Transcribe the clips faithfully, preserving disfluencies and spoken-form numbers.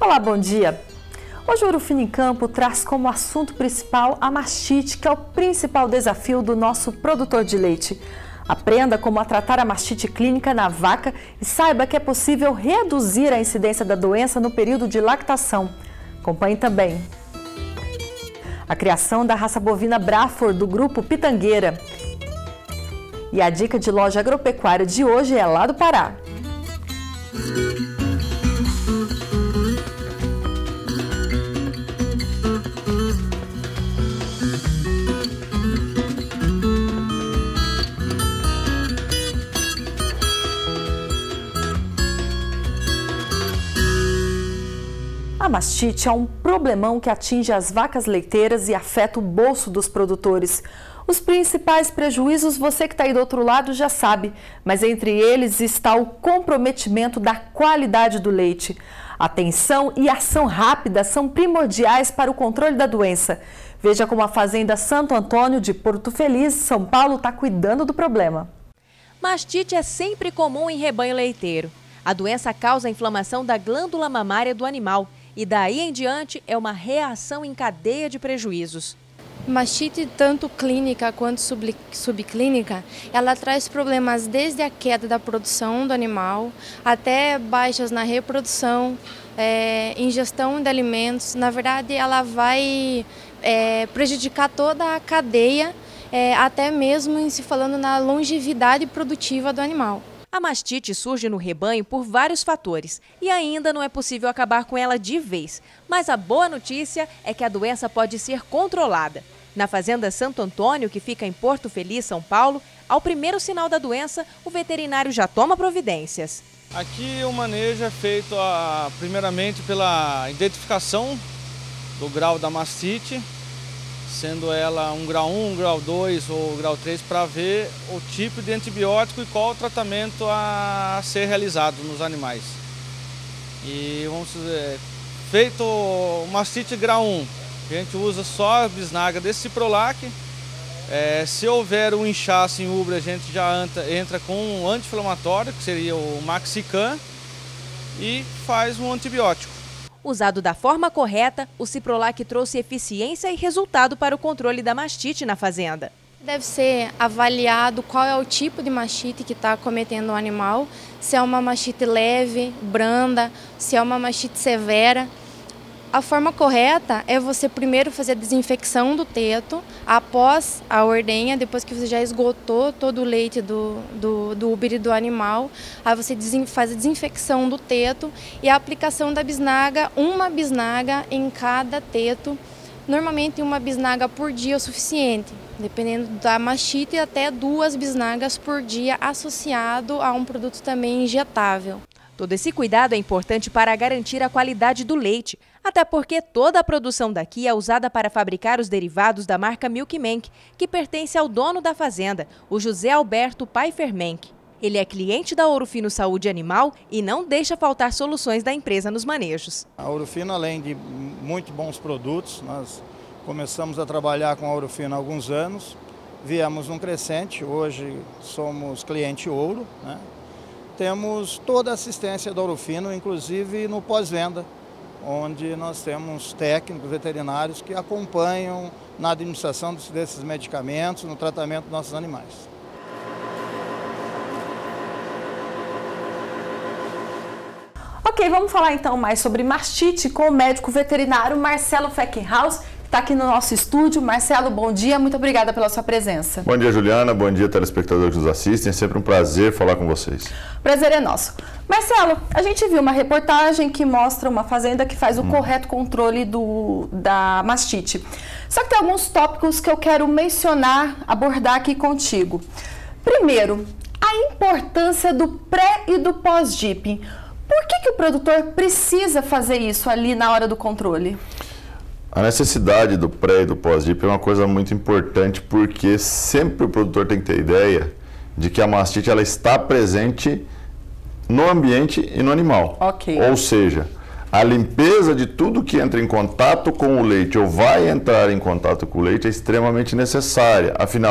Olá, bom dia! Hoje o Ouro Fino em Campo traz como assunto principal a mastite, que é o principal desafio do nosso produtor de leite. Aprenda como a tratar a mastite clínica na vaca e saiba que é possível reduzir a incidência da doença no período de lactação. Acompanhe também a criação da raça bovina Braford do grupo Pitangueira. E a dica de loja agropecuária de hoje é lá do Pará. A mastite é um problemão que atinge as vacas leiteiras e afeta o bolso dos produtores. Os principais prejuízos você que está aí do outro lado já sabe, mas entre eles está o comprometimento da qualidade do leite. Atenção e ação rápida são primordiais para o controle da doença. Veja como a Fazenda Santo Antônio de Porto Feliz, São Paulo, está cuidando do problema. Mastite é sempre comum em rebanho leiteiro. A doença causa a inflamação da glândula mamária do animal. E daí em diante é uma reação em cadeia de prejuízos. Mastite, tanto clínica quanto sub, subclínica, ela traz problemas desde a queda da produção do animal até baixas na reprodução, é, ingestão de alimentos. Na verdade, ela vai é, prejudicar toda a cadeia, é, até mesmo em se falando na longevidade produtiva do animal. A mastite surge no rebanho por vários fatores e ainda não é possível acabar com ela de vez. Mas a boa notícia é que a doença pode ser controlada. Na Fazenda Santo Antônio, que fica em Porto Feliz, São Paulo, ao primeiro sinal da doença, o veterinário já toma providências. Aqui o manejo é feito a, primeiramente pela identificação do grau da mastite, sendo ela um grau um, um grau dois ou grau três, para ver o tipo de antibiótico e qual o tratamento a ser realizado nos animais. E vamos dizer, feito o mastite grau um, a gente usa só a bisnaga desse ciprolac. É, se houver um inchaço em ubre, a gente já entra, entra com um anti-inflamatório, que seria o Maxican, e faz um antibiótico. Usado da forma correta, o ciprolac trouxe eficiência e resultado para o controle da mastite na fazenda. Deve ser avaliado qual é o tipo de mastite que está acometendo o animal, se é uma mastite leve, branda, se é uma mastite severa. A forma correta é você primeiro fazer a desinfecção do teto, após a ordenha, depois que você já esgotou todo o leite do, do, do úbere do animal, aí você faz a desinfecção do teto e a aplicação da bisnaga, uma bisnaga em cada teto. Normalmente uma bisnaga por dia é o suficiente, dependendo da mastite, até duas bisnagas por dia associado a um produto também injetável. Todo esse cuidado é importante para garantir a qualidade do leite, até porque toda a produção daqui é usada para fabricar os derivados da marca Milk Mank, que pertence ao dono da fazenda, o José Alberto Pfeiffer Mank. Ele é cliente da Ouro Fino Saúde Animal e não deixa faltar soluções da empresa nos manejos. A Ouro Fino, além de muito bons produtos, nós começamos a trabalhar com a Ouro Fino há alguns anos, viemos num crescente, hoje somos cliente ouro, né? Temos toda a assistência da Ouro Fino, inclusive no pós-venda, onde nós temos técnicos veterinários que acompanham na administração desses medicamentos, no tratamento dos nossos animais. Ok, vamos falar então mais sobre mastite com o médico veterinário Marcelo Feckenhaus, que está aqui no nosso estúdio. Marcelo, bom dia, muito obrigada pela sua presença. Bom dia, Juliana, bom dia, telespectadores que nos assistem, é sempre um prazer falar com vocês. Prazer é nosso. Marcelo, a gente viu uma reportagem que mostra uma fazenda que faz o hum. correto controle do, da mastite. Só que tem alguns tópicos que eu quero mencionar, abordar aqui contigo. Primeiro, a importância do pré e do pós-dipping. Por que que o produtor precisa fazer isso ali na hora do controle? A necessidade do pré e do pós-dipping é uma coisa muito importante, porque sempre o produtor tem que ter ideia de que a mastite ela está presente no ambiente e no animal. Okay. Ou seja, a limpeza de tudo que entra em contato com o leite ou vai entrar em contato com o leite é extremamente necessária. Afinal,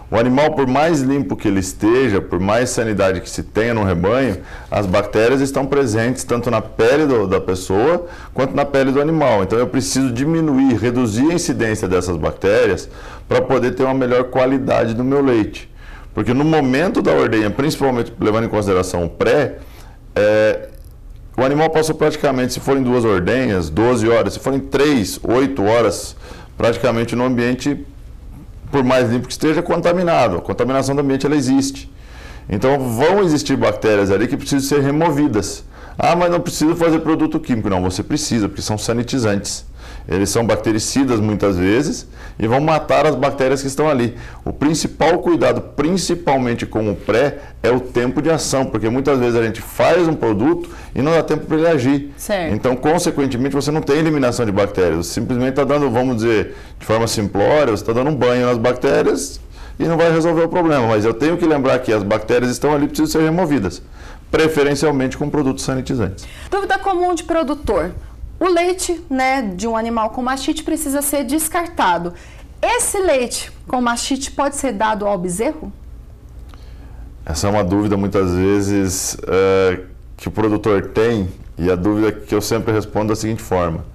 O animal, por mais limpo que ele esteja, por mais sanidade que se tenha no rebanho, as bactérias estão presentes tanto na pele do, da pessoa quanto na pele do animal. Então eu preciso diminuir, reduzir a incidência dessas bactérias para poder ter uma melhor qualidade do meu leite. Porque no momento da ordenha, principalmente levando em consideração o pré, é, o animal passou praticamente, se forem duas ordenhas, doze horas, se forem três, oito horas, praticamente no ambiente, por mais limpo que esteja, contaminado. A contaminação do ambiente, ela existe. Então, vão existir bactérias ali que precisam ser removidas. Ah, mas não precisa fazer produto químico. Não, você precisa, porque são sanitizantes. Eles são bactericidas muitas vezes e vão matar as bactérias que estão ali. O principal cuidado, principalmente com o pré, é o tempo de ação, porque muitas vezes a gente faz um produto e não dá tempo para ele agir. Certo. Então, consequentemente, você não tem eliminação de bactérias. Você simplesmente está dando, vamos dizer, de forma simplória, você está dando um banho nas bactérias e não vai resolver o problema. Mas eu tenho que lembrar que as bactérias estão ali e precisam ser removidas, preferencialmente com produtos sanitizantes. Dúvida comum de produtor. O leite, né, de um animal com mastite precisa ser descartado. Esse leite com mastite pode ser dado ao bezerro? Essa é uma dúvida muitas vezes é, que o produtor tem, e a dúvida que eu sempre respondo da seguinte forma.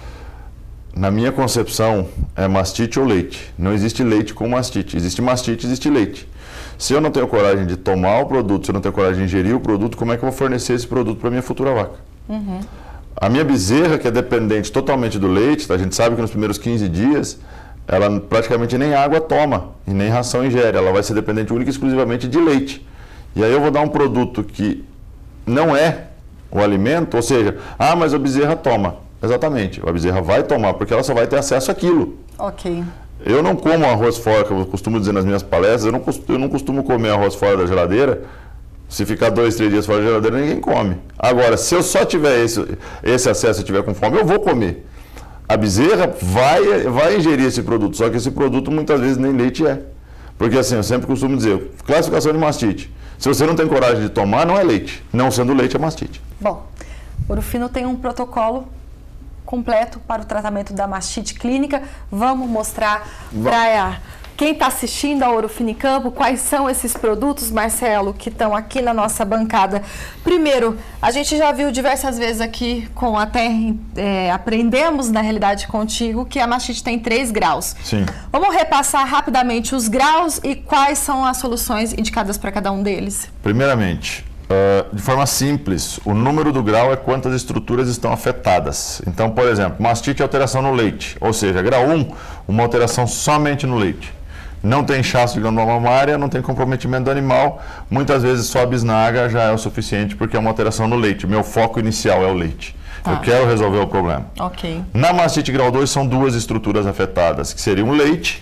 Na minha concepção, é mastite ou leite. Não existe leite com mastite. Existe mastite, existe leite. Se eu não tenho coragem de tomar o produto, se eu não tenho coragem de ingerir o produto, como é que eu vou fornecer esse produto para a minha futura vaca? Uhum. A minha bezerra, que é dependente totalmente do leite, tá? A gente sabe que nos primeiros quinze dias, ela praticamente nem água toma e nem ração ingere. Ela vai ser dependente única e exclusivamente de leite. E aí eu vou dar um produto que não é o alimento, ou seja, ah, mas a bezerra toma. Exatamente, a bezerra vai tomar, porque ela só vai ter acesso àquilo. Ok. Eu não como arroz fora, que eu costumo dizer nas minhas palestras, eu não costumo, eu não costumo comer arroz fora da geladeira. Se ficar dois, três dias fora da geladeira, ninguém come. Agora, se eu só tiver esse, esse acesso e tiver com fome, eu vou comer. A bezerra vai, vai ingerir esse produto, só que esse produto muitas vezes nem leite é. Porque assim, eu sempre costumo dizer, classificação de mastite. Se você não tem coragem de tomar, não é leite. Não sendo leite, é mastite. Bom, Ouro Fino tem um protocolo completo para o tratamento da mastite clínica. Vamos mostrar para quem está assistindo a Ouro Fino em Campo quais são esses produtos, Marcelo, que estão aqui na nossa bancada. Primeiro, a gente já viu diversas vezes aqui, com até é, aprendemos na realidade contigo, que a mastite tem três graus. Sim. Vamos repassar rapidamente os graus e quais são as soluções indicadas para cada um deles. Primeiramente, uh, de forma simples, o número do grau é quantas estruturas estão afetadas. Então, por exemplo, mastite é alteração no leite, ou seja, grau um, uma alteração somente no leite. Não tem inchaço de glândula mamária, não tem comprometimento do animal. Muitas vezes só a bisnaga já é o suficiente porque é uma alteração no leite. Meu foco inicial é o leite. Tá. Eu quero resolver o problema. Ok. Na mastite grau dois são duas estruturas afetadas, que seriam o leite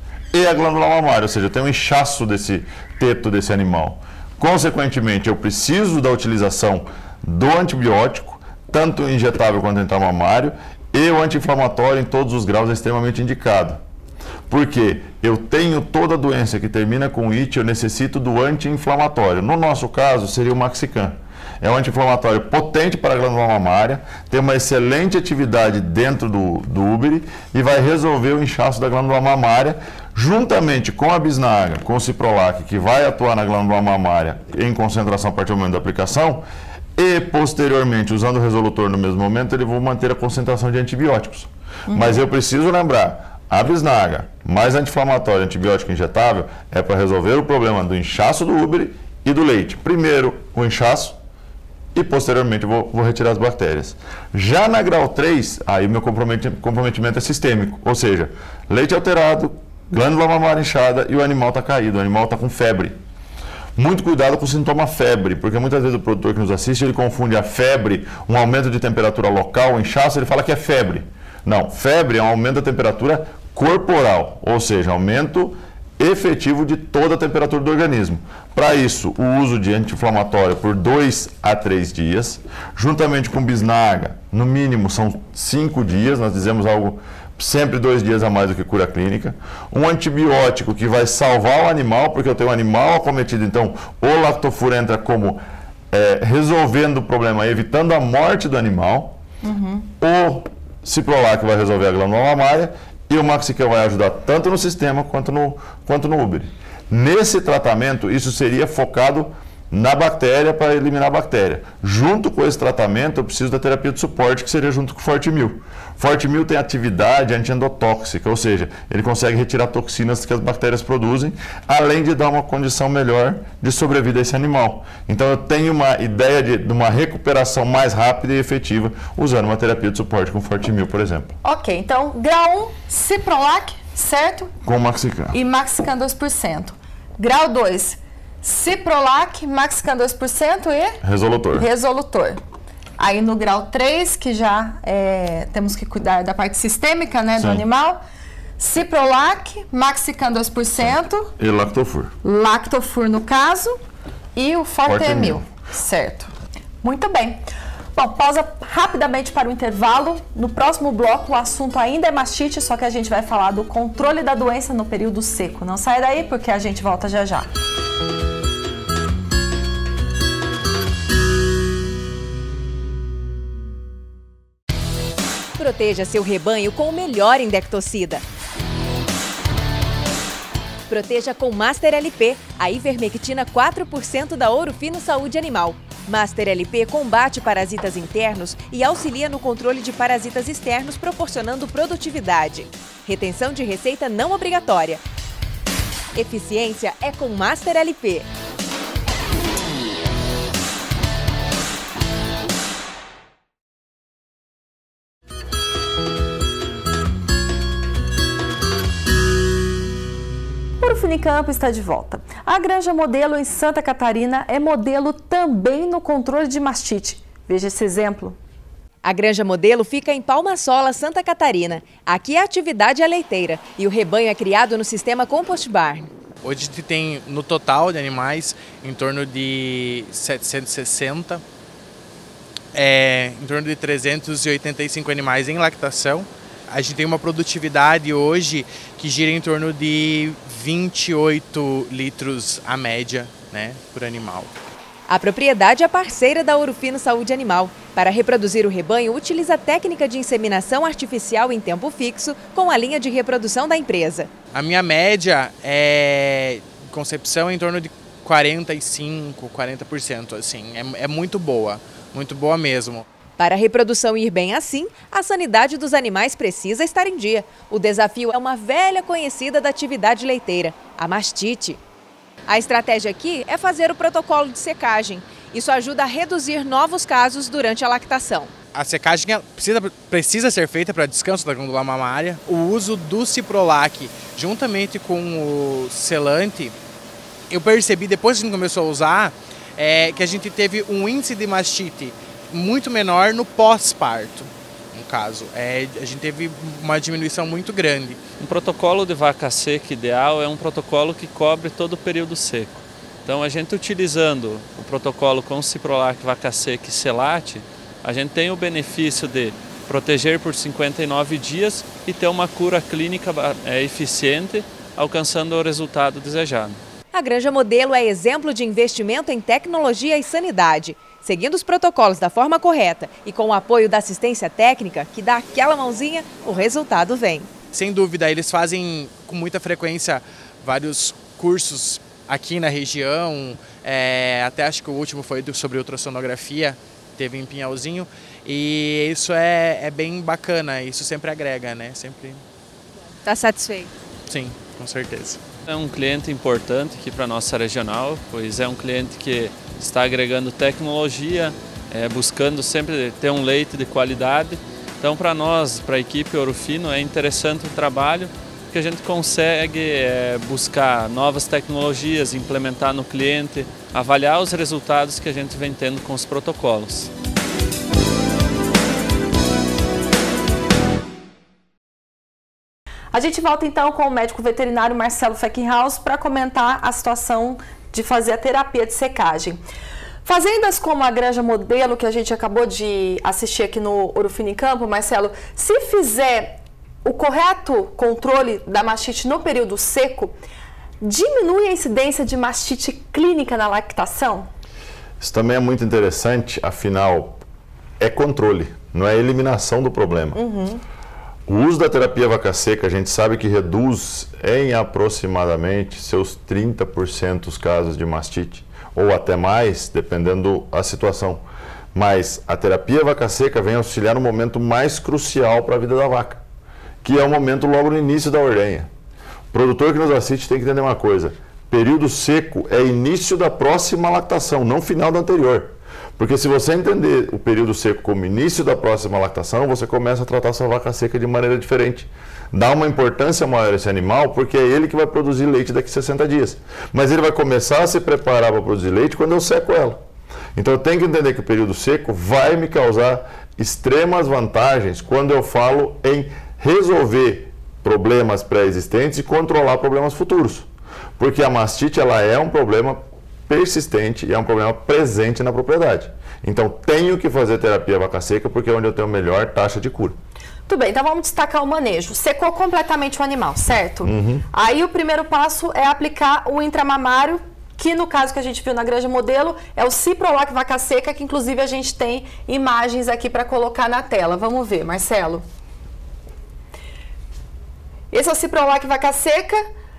e a glândula mamária, ou seja, tem um inchaço desse teto desse animal. Consequentemente, eu preciso da utilização do antibiótico, tanto injetável quanto intramamário, e o anti-inflamatório em todos os graus é extremamente indicado. Porque eu tenho toda a doença que termina com it, eu necessito do anti-inflamatório. No nosso caso, seria o Maxican. É um anti-inflamatório potente para a glândula mamária, tem uma excelente atividade dentro do, do úbere e vai resolver o inchaço da glândula mamária, juntamente com a bisnaga, com o ciprolac, que vai atuar na glândula mamária em concentração a partir do momento da aplicação, e posteriormente, usando o resolutor no mesmo momento, ele vai manter a concentração de antibióticos. Uhum. Mas eu preciso lembrar, a bisnaga, mais anti-inflamatório, antibiótico injetável, é para resolver o problema do inchaço do úbere e do leite. Primeiro o inchaço e posteriormente vou, vou retirar as bactérias. Já na grau três, aí o meu comprometimento é sistêmico, ou seja, leite alterado, glândula mamária inchada e o animal está caído, o animal está com febre. Muito cuidado com o sintoma febre, porque muitas vezes o produtor que nos assiste, ele confunde a febre, um aumento de temperatura local, um inchaço, ele fala que é febre. Não, febre é um aumento da temperatura corporal, ou seja, aumento efetivo de toda a temperatura do organismo. Para isso, o uso de anti-inflamatório por dois a três dias, juntamente com bisnaga, no mínimo são cinco dias, nós dizemos algo sempre dois dias a mais do que cura clínica. Um antibiótico que vai salvar o animal, porque eu tenho um animal acometido, então o lactofura entra como é, resolvendo o problema, evitando a morte do animal. Uhum. O ciprolac vai resolver a glândula mamária e o Maxican vai ajudar tanto no sistema quanto no, quanto no úbere. Nesse tratamento, isso seria focado na bactéria para eliminar a bactéria. Junto com esse tratamento, eu preciso da terapia de suporte, que seria junto com o Fortimil. Fortimil tem atividade antiendotóxica, ou seja, ele consegue retirar toxinas que as bactérias produzem, além de dar uma condição melhor de sobrevida a esse animal. Então eu tenho uma ideia de, de uma recuperação mais rápida e efetiva usando uma terapia de suporte com Fortimil, por exemplo. Ok, então grau um, Ciprolac, certo? Com Maxican. E Maxican dois por cento. Grau dois, Ciprolac, Maxican dois por cento e? Resolutor. Resolutor. Aí no grau três, que já é, temos que cuidar da parte sistêmica, né, do Sim. animal, Ciprolac, Maxican dois por cento. E Lactofur. Lactofur no caso. E o Fortemil. Fortemil. Certo. Muito bem. Bom, pausa rapidamente para o intervalo. No próximo bloco, o assunto ainda é mastite, só que a gente vai falar do controle da doença no período seco. Não sai daí, porque a gente volta já já. Proteja seu rebanho com o melhor indectocida. Proteja com Master L P, a ivermectina quatro por cento da Ouro Fino Saúde Animal. Master L P combate parasitas internos e auxilia no controle de parasitas externos, proporcionando produtividade. Retenção de receita não obrigatória. Eficiência é com Master L P. O Finicampo está de volta. A Granja Modelo em Santa Catarina é modelo também no controle de mastite. Veja esse exemplo. A Granja Modelo fica em Palma-Sola, Santa Catarina. Aqui a atividade é leiteira e o rebanho é criado no sistema Compost Barn. Hoje a gente tem, no total de animais, em torno de setecentos e sessenta, é, em torno de trezentos e oitenta e cinco animais em lactação. A gente tem uma produtividade hoje que gira em torno de vinte e oito litros a média, né, por animal. A propriedade é parceira da Ouro Fino Saúde Animal. Para reproduzir o rebanho, utiliza a técnica de inseminação artificial em tempo fixo com a linha de reprodução da empresa. A minha média é concepção em torno de quarenta e cinco, quarenta por cento, assim, é, é muito boa, muito boa mesmo. Para a reprodução ir bem assim, a sanidade dos animais precisa estar em dia. O desafio é uma velha conhecida da atividade leiteira, a mastite. A estratégia aqui é fazer o protocolo de secagem. Isso ajuda a reduzir novos casos durante a lactação. A secagem precisa, precisa ser feita para descanso da glândula mamária. O uso do Ciprolac, juntamente com o selante, eu percebi depois que a gente começou a usar, é, que a gente teve um índice de mastite muito menor no pós-parto, no caso. É, a gente teve uma diminuição muito grande. Um protocolo de vaca seca ideal é um protocolo que cobre todo o período seco. Então, a gente utilizando o protocolo com Ciprolac, vaca seca e Selate, a gente tem o benefício de proteger por cinquenta e nove dias e ter uma cura clínica é, eficiente, alcançando o resultado desejado. A Granja Modelo é exemplo de investimento em tecnologia e sanidade. Seguindo os protocolos da forma correta e com o apoio da assistência técnica, que dá aquela mãozinha, o resultado vem. Sem dúvida, eles fazem com muita frequência vários cursos aqui na região, é, até acho que o último foi sobre ultrassonografia, teve em Pinhalzinho, e isso é, é bem bacana, isso sempre agrega, né? Sempre... Está satisfeito? Sim, com certeza. É um cliente importante aqui para a nossa regional, pois é um cliente que está agregando tecnologia, é, buscando sempre ter um leite de qualidade. Então, para nós, para a equipe Ouro Fino, é interessante o trabalho, porque a gente consegue é, buscar novas tecnologias, implementar no cliente, avaliar os resultados que a gente vem tendo com os protocolos. A gente volta então com o médico veterinário Marcelo Feckenhaus para comentar a situação de fazer a terapia de secagem. Fazendas como a Granja Modelo, que a gente acabou de assistir aqui no Ouro Fino em Campo, Marcelo, se fizer o correto controle da mastite no período seco, diminui a incidência de mastite clínica na lactação? Isso também é muito interessante, afinal, é controle, não é eliminação do problema. Uhum. O uso da terapia vaca seca, a gente sabe que reduz em aproximadamente seus trinta por cento os casos de mastite, ou até mais, dependendo da situação. Mas a terapia vaca seca vem auxiliar no momento mais crucial para a vida da vaca, que é o momento logo no início da ordenha. O produtor que nos assiste tem que entender uma coisa: período seco é início da próxima lactação, não final da anterior. Porque se você entender o período seco como início da próxima lactação, você começa a tratar sua vaca seca de maneira diferente. Dá uma importância maior a esse animal, porque é ele que vai produzir leite daqui a sessenta dias. Mas ele vai começar a se preparar para produzir leite quando eu seco ela. Então eu tenho que entender que o período seco vai me causar extremas vantagens quando eu falo em resolver problemas pré-existentes e controlar problemas futuros. Porque a mastite ela é um problema persistente e é um problema presente na propriedade. Então tenho que fazer terapia vaca seca porque é onde eu tenho melhor taxa de cura. Tudo bem, então vamos destacar o manejo. Secou completamente o animal, certo? Uhum. Aí o primeiro passo é aplicar o intramamário, que no caso que a gente viu na granja modelo é o Ciprolac vaca seca, que inclusive a gente tem imagens aqui para colocar na tela. Vamos ver, Marcelo. Esse é o Ciprolac vaca seca.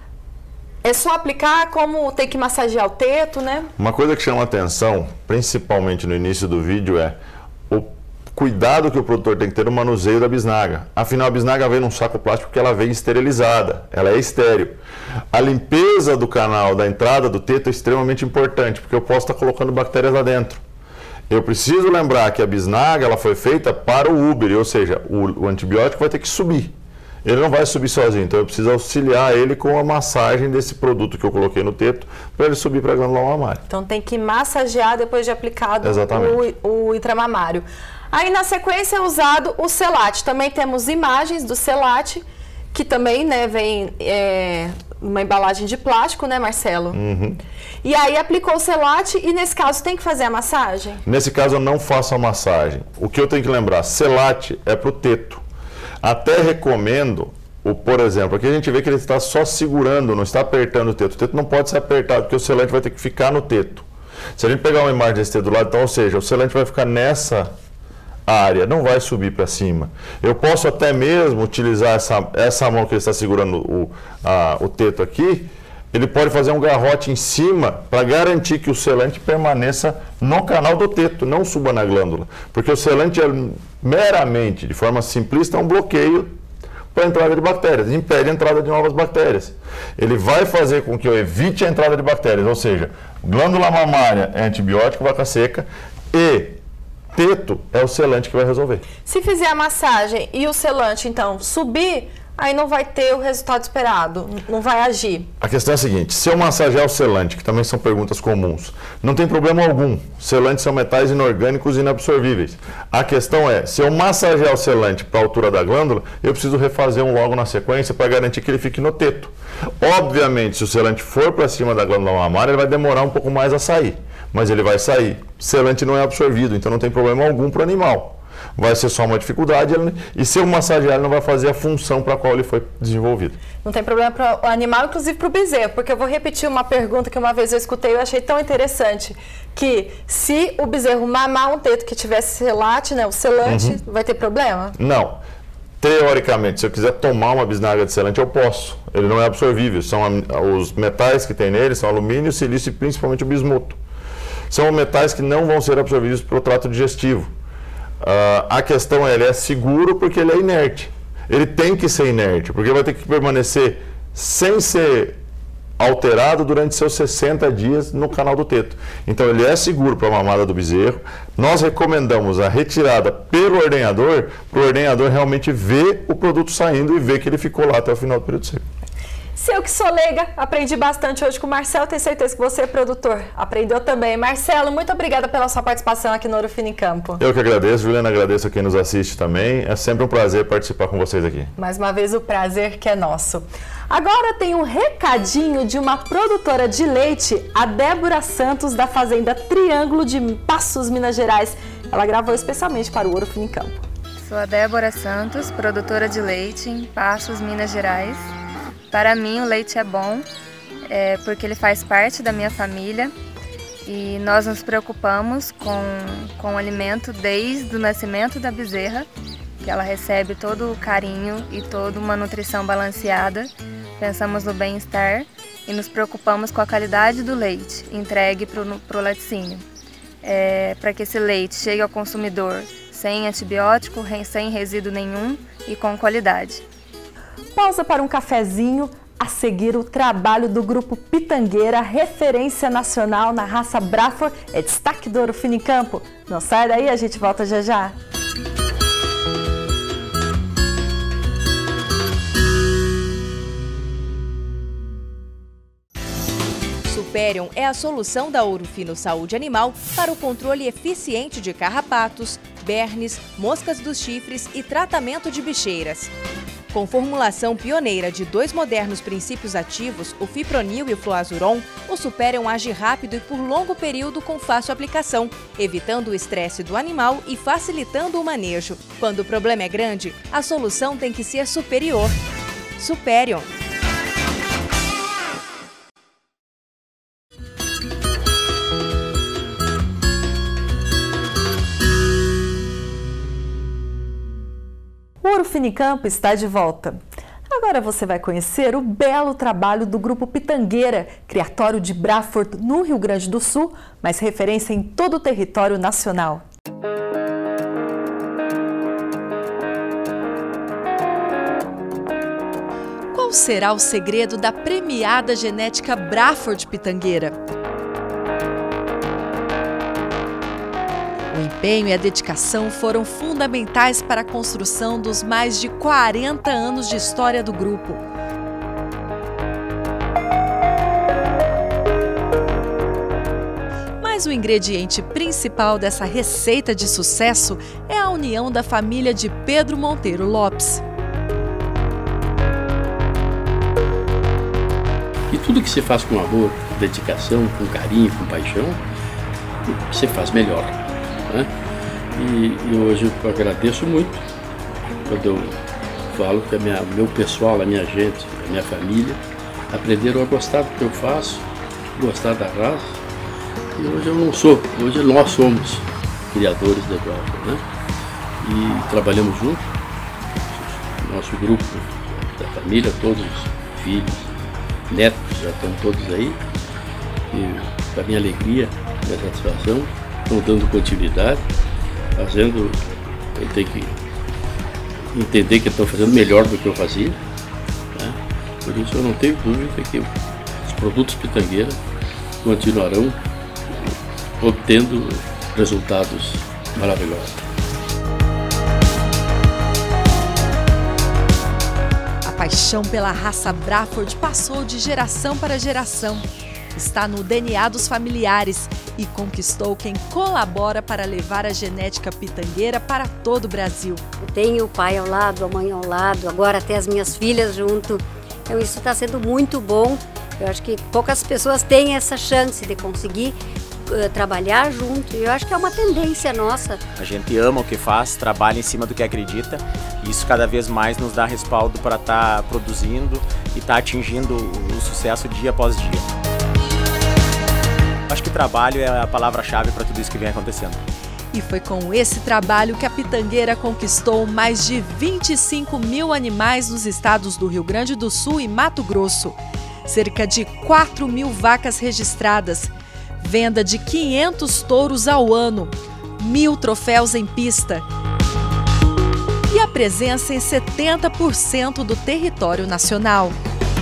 É só aplicar, como tem que massagear o teto, né? Uma coisa que chama a atenção, principalmente no início do vídeo, é o cuidado que o produtor tem que ter no manuseio da bisnaga. Afinal, a bisnaga vem num saco plástico porque ela vem esterilizada, ela é estéril. A limpeza do canal, da entrada do teto é extremamente importante, porque eu posso estar colocando bactérias lá dentro. Eu preciso lembrar que a bisnaga ela foi feita para o úbere, ou seja, o, o antibiótico vai ter que subir. Ele não vai subir sozinho, então eu preciso auxiliar ele com a massagem desse produto que eu coloquei no teto para ele subir para a glândula mamária. Então tem que massagear depois de aplicado o, o intramamário. Aí na sequência é usado o Celate. Também temos imagens do Celate, que também, né, vem é, uma embalagem de plástico, né, Marcelo? Uhum. E aí aplicou o Celate e nesse caso tem que fazer a massagem? Nesse caso eu não faço a massagem. O que eu tenho que lembrar, Celate é para o teto. Até recomendo, o, por exemplo, aqui a gente vê que ele está só segurando, não está apertando o teto. O teto não pode ser apertado, porque o selante vai ter que ficar no teto. Se a gente pegar uma imagem desse teto do lado, então, ou seja, o selante vai ficar nessa área, não vai subir para cima. Eu posso até mesmo utilizar essa, essa mão que ele está segurando o, a, o teto aqui, ele pode fazer um garrote em cima para garantir que o selante permaneça no canal do teto, não suba na glândula. Porque o selante é meramente, de forma simplista, um bloqueio para a entrada de bactérias, impede a entrada de novas bactérias. Ele vai fazer com que eu evite a entrada de bactérias, ou seja, glândula mamária é antibiótico, vaca seca, e teto é o selante que vai resolver. Se fizer a massagem e o selante, então, subir, aí não vai ter o resultado esperado, não vai agir. A questão é a seguinte, se eu massagear o selante, que também são perguntas comuns, não tem problema algum. Selantes são metais inorgânicos inabsorvíveis. A questão é, se eu massagear o selante para a altura da glândula, eu preciso refazer um logo na sequência para garantir que ele fique no teto. Obviamente, se o selante for para cima da glândula mamária, ele vai demorar um pouco mais a sair, mas ele vai sair. Selante não é absorvido, então não tem problema algum para o animal. Vai ser só uma dificuldade, e se eu massagear, ele não vai fazer a função para a qual ele foi desenvolvido. Não tem problema para o animal, inclusive para o bezerro, porque eu vou repetir uma pergunta que uma vez eu escutei e eu achei tão interessante, que se o bezerro mamar um teto que tivesse selate, né, o selante, uhum. vai ter problema? Não. Teoricamente, se eu quiser tomar uma bisnaga de selante, eu posso. Ele não é absorvível. São os metais que tem nele, são alumínio, silício e principalmente o bismuto. São metais que não vão ser absorvidos pelo trato digestivo. Uh, a questão é, ele é seguro porque ele é inerte. Ele tem que ser inerte, porque vai ter que permanecer sem ser alterado durante seus sessenta dias no canal do teto. Então ele é seguro para a mamada do bezerro. Nós recomendamos a retirada pelo ordenhador, para o ordenhador realmente ver o produto saindo e ver que ele ficou lá até o final do período seco. Se eu que sou leiga, aprendi bastante hoje com o Marcelo, tenho certeza que você, produtor, aprendeu também. Marcelo, muito obrigada pela sua participação aqui no Ouro Fino em Campo. Eu que agradeço, Juliana, agradeço a quem nos assiste também. É sempre um prazer participar com vocês aqui. Mais uma vez, o prazer que é nosso. Agora tem um recadinho de uma produtora de leite, a Débora Santos, da Fazenda Triângulo de Passos, Minas Gerais. Ela gravou especialmente para o Ouro Fino em Campo. Sou a Débora Santos, produtora de leite em Passos, Minas Gerais. Para mim, o leite é bom, é, porque ele faz parte da minha família e nós nos preocupamos com, com o alimento desde o nascimento da bezerra que ela recebe todo o carinho e toda uma nutrição balanceada. Pensamos no bem-estar e nos preocupamos com a qualidade do leite entregue para o laticínio, é, para que esse leite chegue ao consumidor sem antibiótico, sem resíduo nenhum e com qualidade. Pausa para um cafezinho. A seguir, o trabalho do Grupo Pitangueira, referência nacional na raça Braford, é destaque do Ouro Fino em Campo. Não sai daí, a gente volta já já. Superion é a solução da Ouro Fino Saúde Animal para o controle eficiente de carrapatos, bernes, moscas dos chifres e tratamento de bicheiras. Com formulação pioneira de dois modernos princípios ativos, o fipronil e o fluazuron, o Superion age rápido e por longo período com fácil aplicação, evitando o estresse do animal e facilitando o manejo. Quando o problema é grande, a solução tem que ser superior. Superion. O Ouro Fino em Campo está de volta. Agora você vai conhecer o belo trabalho do Grupo Pitangueira, criatório de Braford, no Rio Grande do Sul, mas referência em todo o território nacional. Qual será o segredo da premiada genética Braford Pitangueira? O empenho e a dedicação foram fundamentais para a construção dos mais de quarenta anos de história do grupo. Mas o ingrediente principal dessa receita de sucesso é a união da família de Pedro Monteiro Lopes. E tudo que se faz com amor, com dedicação, com carinho, com paixão, se faz melhor. Né? E, e hoje eu agradeço muito quando eu falo que o meu pessoal, a minha gente, a minha família aprenderam a gostar do que eu faço, gostar da raça. E hoje eu não sou, hoje nós somos criadores da Braford, né? E trabalhamos juntos, nosso grupo da família, todos os filhos, netos já estão todos aí. E para minha alegria, minha satisfação, estão dando continuidade, fazendo, eu tenho que entender que estão fazendo melhor do que eu fazia, né? Por isso eu não tenho dúvida que os produtos Pitangueira continuarão obtendo resultados maravilhosos. A paixão pela raça Braford passou de geração para geração. Está no D N A dos familiares e conquistou quem colabora para levar a genética Pitangueira para todo o Brasil. Eu tenho o pai ao lado, a mãe ao lado, agora até as minhas filhas junto. Então isso está sendo muito bom. Eu acho que poucas pessoas têm essa chance de conseguir uh, trabalhar junto. E eu acho que é uma tendência nossa. A gente ama o que faz, trabalha em cima do que acredita. E isso cada vez mais nos dá respaldo para estar tá produzindo e estar tá atingindo o sucesso dia após dia. Acho que trabalho é a palavra-chave para tudo isso que vem acontecendo. E foi com esse trabalho que a Pitangueira conquistou mais de vinte e cinco mil animais nos estados do Rio Grande do Sul e Mato Grosso. Cerca de quatro mil vacas registradas, venda de quinhentos touros ao ano, mil troféus em pista e a presença em setenta por cento do território nacional.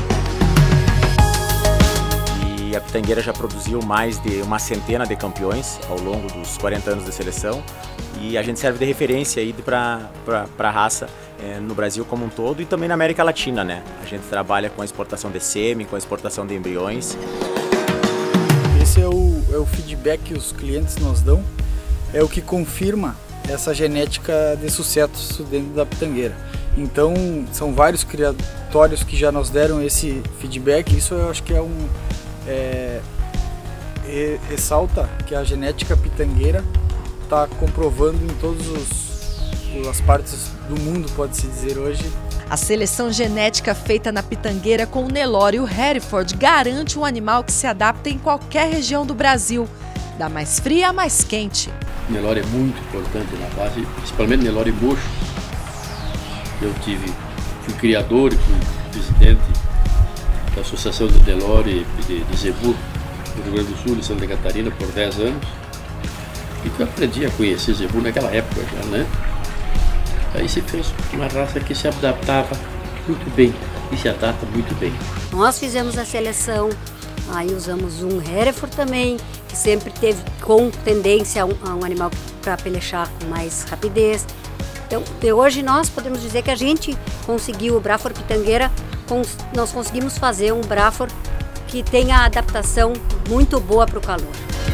E a Pitangueira já produziu mais de uma centena de campeões ao longo dos quarenta anos de seleção e a gente serve de referência aí para a raça é, no Brasil como um todo e também na América Latina, né? A gente trabalha com a exportação de sêmen, com a exportação de embriões. Esse é o, é o feedback que os clientes nos dão, é o que confirma essa genética de sucesso dentro da Pitangueira. Então, são vários criatórios que já nos deram esse feedback, isso eu acho que é um... É, ressalta que a genética Pitangueira está comprovando em todas as partes do mundo, pode-se dizer hoje. A seleção genética feita na Pitangueira com o Nelore e o Hereford garante um animal que se adapta em qualquer região do Brasil, da mais fria à mais quente. O Nelore é muito importante na base, principalmente Nelore mocho, Eu tive, fui criador e fui presidente da Associação de Nelore de, de Zebu, do Rio Grande do Sul e Santa Catarina, por dez anos. E eu aprendi a conhecer Zebu naquela época já, né? Aí se fez uma raça que se adaptava muito bem e se adapta muito bem. Nós fizemos a seleção, aí usamos um Hereford também, que sempre teve com tendência a um, a um animal para pelechar com mais rapidez. Então, de hoje nós podemos dizer que a gente conseguiu o Braford Pitangueira, nós conseguimos fazer um Braford que tenha a adaptação muito boa para o calor.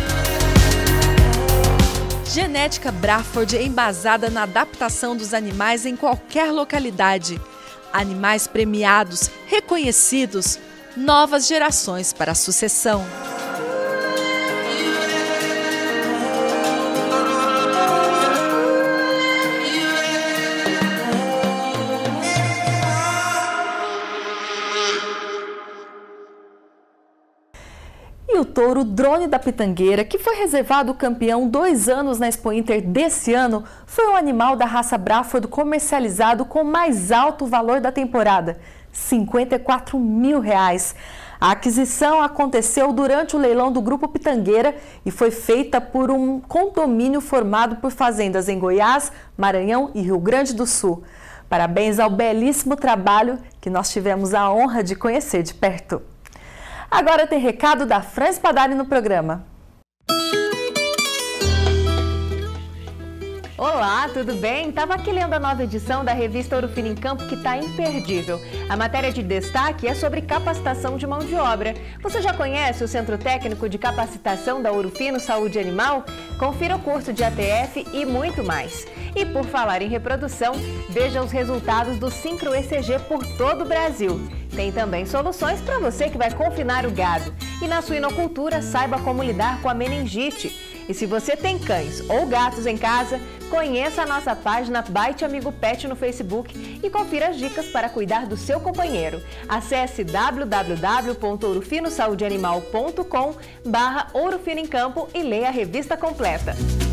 Genética Braford embasada na adaptação dos animais em qualquer localidade. Animais premiados, reconhecidos, novas gerações para a sucessão. E o touro Drone da Pitangueira, que foi reservado campeão dois anos na Expo Inter desse ano, foi o animal da raça Braford comercializado com mais alto valor da temporada, cinquenta e quatro mil reais. A aquisição aconteceu durante o leilão do Grupo Pitangueira e foi feita por um condomínio formado por fazendas em Goiás, Maranhão e Rio Grande do Sul. Parabéns ao belíssimo trabalho que nós tivemos a honra de conhecer de perto. Agora tem recado da Fran Spadari no programa. Olá, tudo bem? Estava aqui lendo a nova edição da revista Ouro Fino em Campo, que está imperdível. A matéria de destaque é sobre capacitação de mão de obra. Você já conhece o Centro Técnico de Capacitação da Ouro Fino Saúde Animal? Confira o curso de A T F e muito mais. E por falar em reprodução, veja os resultados do Sincro E C G por todo o Brasil. Tem também soluções para você que vai confinar o gado. E na suinocultura, saiba como lidar com a meningite. E se você tem cães ou gatos em casa, conheça a nossa página Bite Amigo Pet no Facebook e confira as dicas para cuidar do seu companheiro. Acesse w w w ponto ourofinosaúdeanimal ponto com barra Ouro Fino em Campo e leia a revista completa.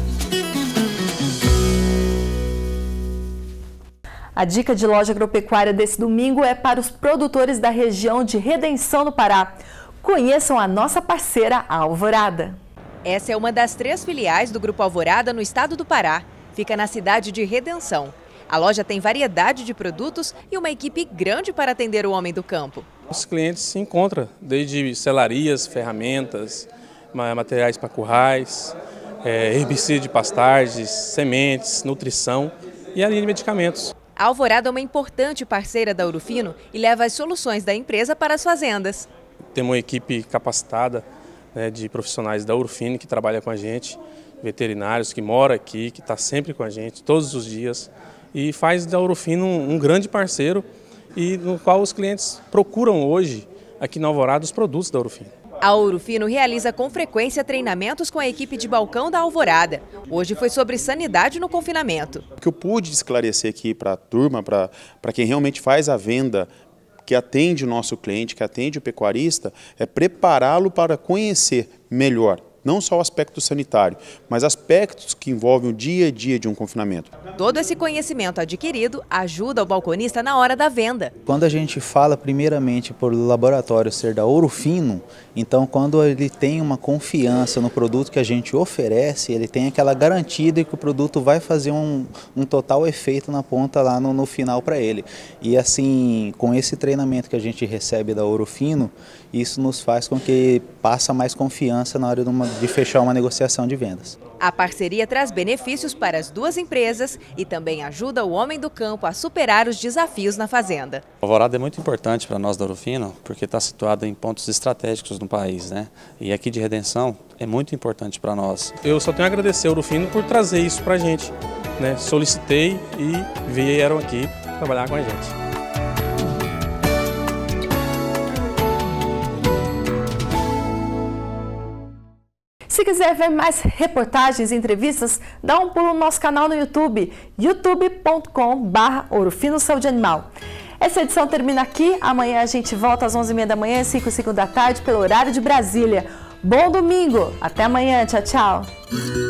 A dica de loja agropecuária desse domingo é para os produtores da região de Redenção, no Pará. Conheçam a nossa parceira, a Alvorada. Essa é uma das três filiais do Grupo Alvorada no estado do Pará. Fica na cidade de Redenção. A loja tem variedade de produtos e uma equipe grande para atender o homem do campo. Os clientes se encontram desde selarias, ferramentas, materiais para currais, é, herbicida de pastagens, sementes, nutrição e a linha de medicamentos. A Alvorada é uma importante parceira da Ouro Fino e leva as soluções da empresa para as fazendas. Temos uma equipe capacitada, né, de profissionais da Ouro Fino que trabalha com a gente, veterinários que moram aqui, que está sempre com a gente todos os dias e faz da Ouro Fino um, um grande parceiro e no qual os clientes procuram hoje aqui na Alvorada os produtos da Ouro Fino. A Ouro Fino realiza com frequência treinamentos com a equipe de balcão da Alvorada. Hoje foi sobre sanidade no confinamento. O que eu pude esclarecer aqui para a turma, para quem realmente faz a venda, que atende o nosso cliente, que atende o pecuarista, é prepará-lo para conhecer melhor, não só o aspecto sanitário, mas aspectos que envolvem o dia a dia de um confinamento. Todo esse conhecimento adquirido ajuda o balconista na hora da venda. Quando a gente fala primeiramente por laboratório ser da Ouro Fino, então quando ele tem uma confiança no produto que a gente oferece, ele tem aquela garantia de que o produto vai fazer um, um total efeito na ponta lá no, no final para ele. E assim, com esse treinamento que a gente recebe da Ouro Fino, isso nos faz com que passa mais confiança na hora de, uma, de fechar uma negociação de vendas. A parceria traz benefícios para as duas empresas e também ajuda o homem do campo a superar os desafios na fazenda. A Alvorada é muito importante para nós da Ouro Fino porque está situada em pontos estratégicos no país, né? E aqui de Redenção é muito importante para nós. Eu só tenho a agradecer ao Ouro Fino por trazer isso para a gente, né? Solicitei e vieram aqui trabalhar com a gente. Se quiser ver mais reportagens e entrevistas, dá um pulo no nosso canal no YouTube, youtube ponto com barra Ouro Fino Saúde Animal. Essa edição termina aqui, amanhã a gente volta às onze e meia da manhã, cinco e cinco da tarde, pelo horário de Brasília. Bom domingo, até amanhã, tchau, tchau!